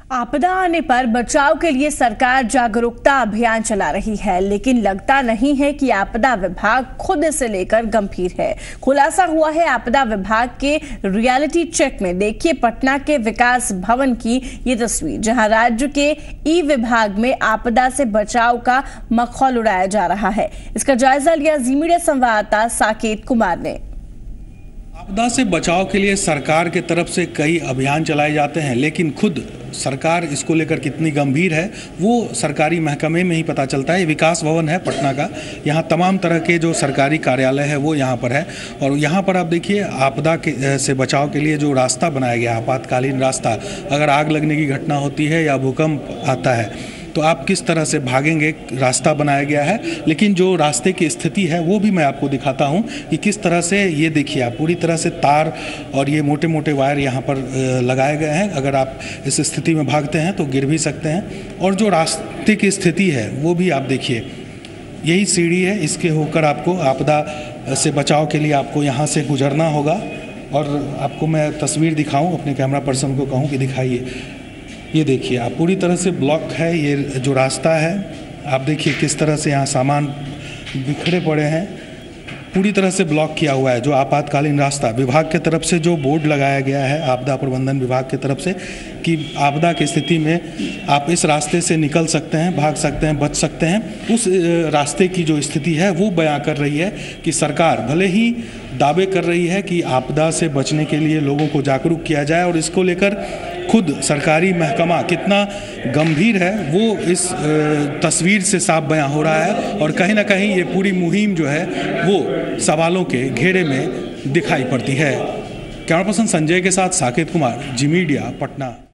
आपदा आने पर बचाव के लिए सरकार जागरूकता अभियान चला रही है, लेकिन लगता नहीं है कि आपदा विभाग खुद इसे लेकर गंभीर है। खुलासा हुआ है आपदा विभाग के रियलिटी चेक में। देखिए पटना के विकास भवन की ये तस्वीर, जहां राज्य के ई विभाग में आपदा से बचाव का मखौल उड़ाया जा रहा है। इसका जायजा लिया जी मीडिया संवाददाता साकेत कुमार ने। आपदा से बचाव के लिए सरकार के तरफ से कई अभियान चलाए जाते हैं, लेकिन खुद सरकार इसको लेकर कितनी गंभीर है वो सरकारी महकमे में ही पता चलता है। विकास भवन है पटना का, यहाँ तमाम तरह के जो सरकारी कार्यालय है वो यहाँ पर है। और यहाँ पर आप देखिए आपदा से बचाव के लिए जो रास्ता बनाया गया, आपातकालीन रास्ता, अगर आग लगने की घटना होती है या भूकंप आता है तो आप किस तरह से भागेंगे, रास्ता बनाया गया है। लेकिन जो रास्ते की स्थिति है वो भी मैं आपको दिखाता हूँ कि किस तरह से, ये देखिए आप, पूरी तरह से तार और ये मोटे मोटे वायर यहाँ पर लगाए गए हैं। अगर आप इस स्थिति में भागते हैं तो गिर भी सकते हैं। और जो रास्ते की स्थिति है वो भी आप देखिए, यही सीढ़ी है, इसके होकर आपको आपदा से बचाव के लिए आपको यहाँ से गुजरना होगा। और आपको मैं तस्वीर दिखाऊँ, अपने कैमरा पर्सन को कहूँ कि दिखाइए। ये देखिए आप, पूरी तरह से ब्लॉक है ये जो रास्ता है। आप देखिए किस तरह से यहाँ सामान बिखरे पड़े हैं, पूरी तरह से ब्लॉक किया हुआ है। जो आपातकालीन रास्ता विभाग की तरफ से जो बोर्ड लगाया गया है, आपदा प्रबंधन विभाग की तरफ से, कि आपदा की स्थिति में आप इस रास्ते से निकल सकते हैं, भाग सकते हैं, बच सकते हैं, उस रास्ते की जो स्थिति है वो बयां कर रही है कि सरकार भले ही दावे कर रही है कि आपदा से बचने के लिए लोगों को जागरूक किया जाए, और इसको लेकर खुद सरकारी महकमा कितना गंभीर है वो इस तस्वीर से साफ बयां हो रहा है। और कहीं ना कहीं ये पूरी मुहिम जो है वो सवालों के घेरे में दिखाई पड़ती है। कैमरा पर्सन संजय के साथ साकेत कुमार, जी मीडिया, पटना।